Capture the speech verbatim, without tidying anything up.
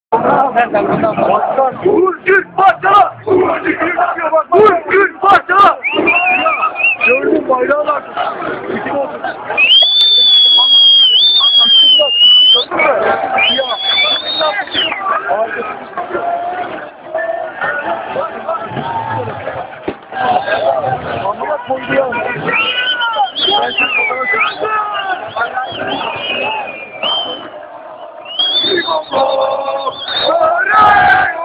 Vur git parçala! Vur git parçala! Gördün bayrağı var. Bütün olsun. Amına koydu ya. Oh,